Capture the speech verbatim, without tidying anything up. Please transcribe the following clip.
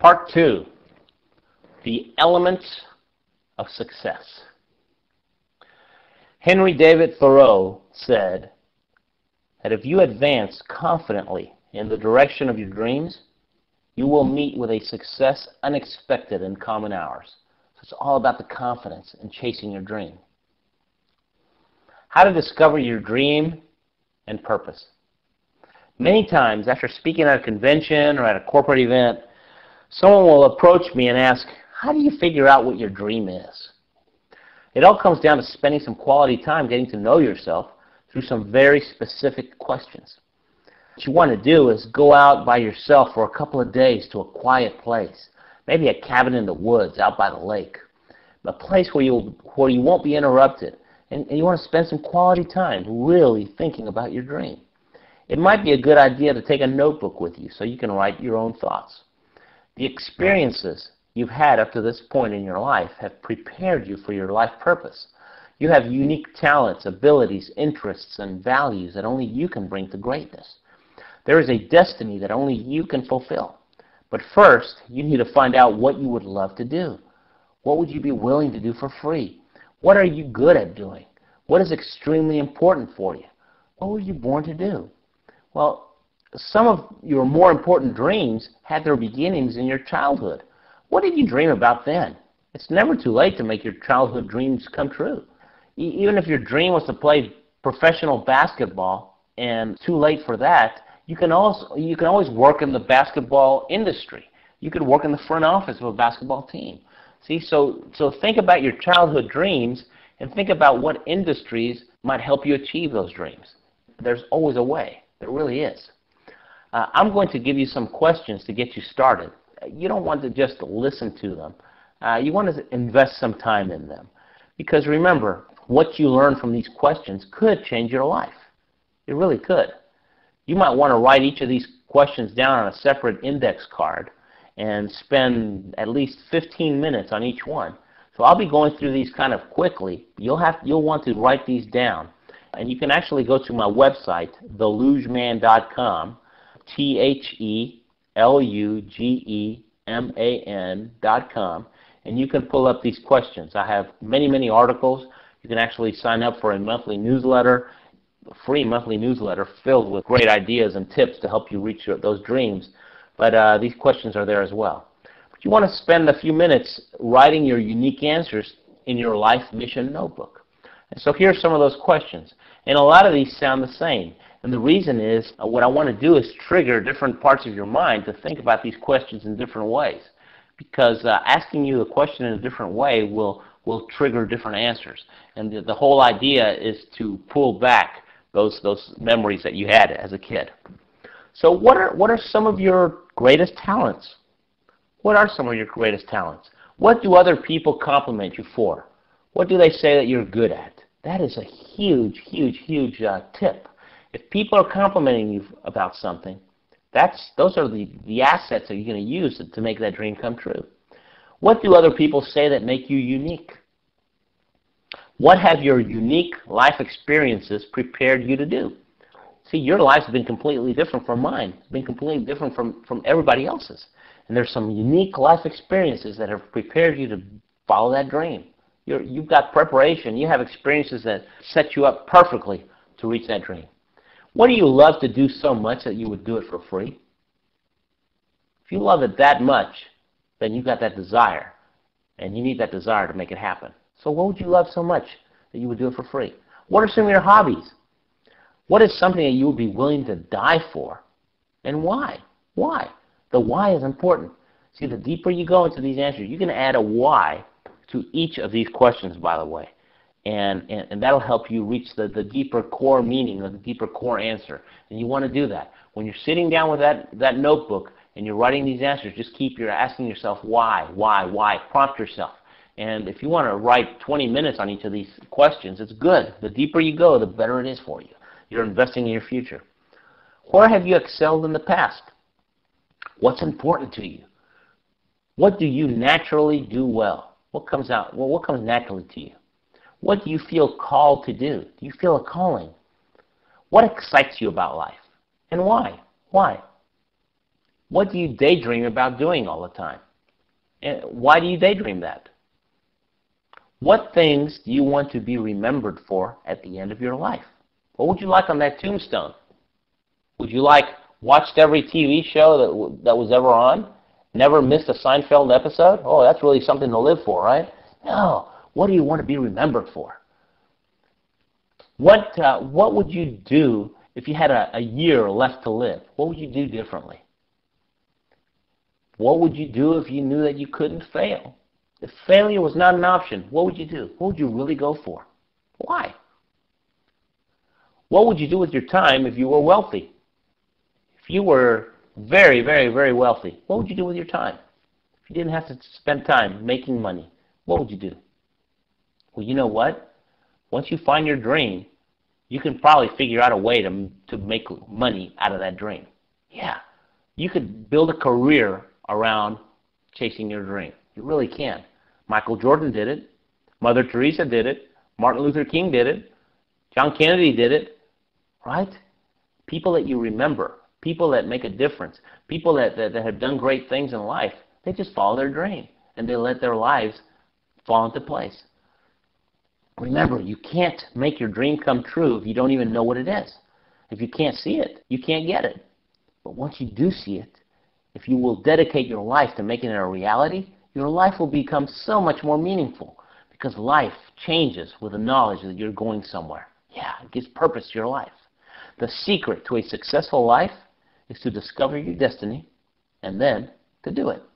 Part two, the elements of success. Henry David Thoreau said that if you advance confidently in the direction of your dreams, you will meet with a success unexpected in common hours. So it's all about the confidence in chasing your dream. How to discover your dream and purpose. Many times after speaking at a convention or at a corporate event, someone will approach me and ask, how do you figure out what your dream is? It all comes down to spending some quality time getting to know yourself through some very specific questions. What you want to do is go out by yourself for a couple of days to a quiet place, maybe a cabin in the woods out by the lake, a place where you where you won't be interrupted, and, and you want to spend some quality time really thinking about your dream. It might be a good idea to take a notebook with you so you can write your own thoughts. The experiences you've had up to this point in your life have prepared you for your life purpose. You have unique talents, abilities, interests, and values that only you can bring to greatness. There is a destiny that only you can fulfill. But first, you need to find out what you would love to do. What would you be willing to do for free? What are you good at doing? What is extremely important for you? What were you born to do? Well, some of your more important dreams had their beginnings in your childhood. What did you dream about then? It's never too late to make your childhood dreams come true. E- even if your dream was to play professional basketball, and too late for that, you can also you can always work in the basketball industry. You could work in the front office of a basketball team. See, so so think about your childhood dreams and think about what industries might help you achieve those dreams. There's always a way. There really is. Uh, I'm going to give you some questions to get you started. You don't want to just listen to them. Uh, you want to invest some time in them. Because remember, what you learn from these questions could change your life. It really could. You might want to write each of these questions down on a separate index card and spend at least fifteen minutes on each one. So I'll be going through these kind of quickly. You'll have, you'll want to write these down. And you can actually go to my website, the luge man dot com, T H E L U G E M A N dot com, and you can pull up these questions. I have many, many articles. You can actually sign up for a monthly newsletter, a free monthly newsletter filled with great ideas and tips to help you reach your, those dreams. But uh, these questions are there as well. But you want to spend a few minutes writing your unique answers in your life mission notebook. And so here are some of those questions. And a lot of these sound the same. And the reason is, uh, what I want to do is trigger different parts of your mind to think about these questions in different ways. Because uh, asking you a question in a different way will, will trigger different answers. And the, the whole idea is to pull back those, those memories that you had as a kid. So what are, what are some of your greatest talents? What are some of your greatest talents? What do other people compliment you for? What do they say that you're good at? That is a huge, huge, huge uh, tip. If people are complimenting you about something, that's, those are the, the assets that you're going to use to, to make that dream come true. What do other people say that make you unique? What have your unique life experiences prepared you to do? See, your life's been completely different from mine. It's been completely different from, from everybody else's. And there's some unique life experiences that have prepared you to follow that dream. You're, you've got preparation. You have experiences that set you up perfectly to reach that dream. What do you love to do so much that you would do it for free? If you love it that much, then you've got that desire. And you need that desire to make it happen. So what would you love so much that you would do it for free? What are some of your hobbies? What is something that you would be willing to die for? And why? Why? The why is important. See, the deeper you go into these answers, you can add a why to each of these questions, by the way. And, and, and that'll help you reach the, the deeper core meaning or the deeper core answer. And you want to do that. When you're sitting down with that, that notebook and you're writing these answers, just keep your asking yourself why, why, why. Prompt yourself. And if you want to write twenty minutes on each of these questions, it's good. The deeper you go, the better it is for you. You're investing in your future. Where have you excelled in the past? What's important to you? What do you naturally do well? What comes out? Well, what comes naturally to you? What do you feel called to do? Do you feel a calling? What excites you about life? And why? Why? What do you daydream about doing all the time? And why do you daydream that? What things do you want to be remembered for at the end of your life? What would you like on that tombstone? Would you like watched every T V show that, that was ever on? Never missed a Seinfeld episode? Oh, that's really something to live for, right? No. What do you want to be remembered for? What, uh, what would you do if you had a, a year left to live? What would you do differently? What would you do if you knew that you couldn't fail? If failure was not an option, what would you do? What would you really go for? Why? What would you do with your time if you were wealthy? If you were very, very, very wealthy, what would you do with your time? If you didn't have to spend time making money, what would you do? Well, you know what? Once you find your dream, you can probably figure out a way to, to make money out of that dream. Yeah. You could build a career around chasing your dream. You really can. Michael Jordan did it. Mother Teresa did it. Martin Luther King did it. John Kennedy did it. Right? People that you remember, people that make a difference, people that, that, that have done great things in life, they just follow their dream and they let their lives fall into place. Remember, you can't make your dream come true if you don't even know what it is. If you can't see it, you can't get it. But once you do see it, if you will dedicate your life to making it a reality, your life will become so much more meaningful because life changes with the knowledge that you're going somewhere. Yeah, it gives purpose to your life. The secret to a successful life is to discover your destiny and then to do it.